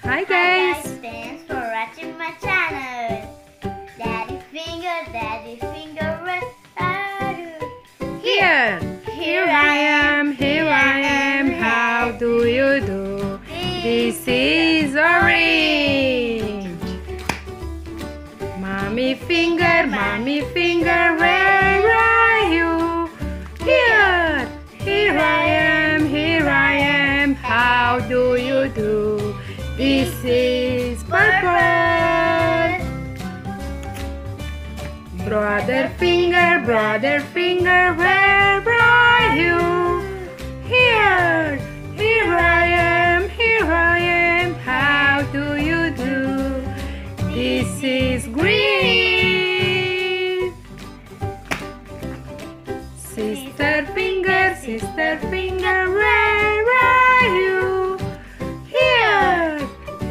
Hi Hi guys. guys, thanks for watching my channel. Daddy finger, where are you? Here. Here I am. Here I am. How do you do? This is orange. Mommy finger, where are you? Here. Here I am. Here I am. How do you do? This is purple. Brother finger, where are you? Here, here I am, how do you do? This is green. Sister finger, where are you? Here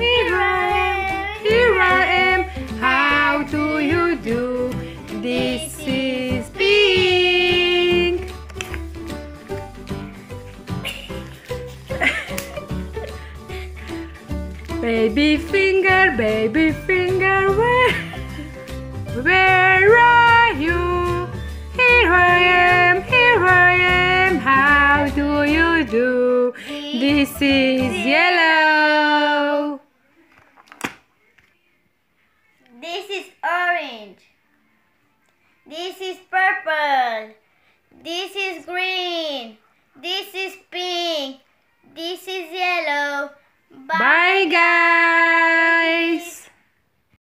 I am, how do you do? This is pink. Baby finger, where are you? Here I am, how do you do? This is yellow. This is orange. This is purple. This is green. This is pink. This is yellow. Bye guys.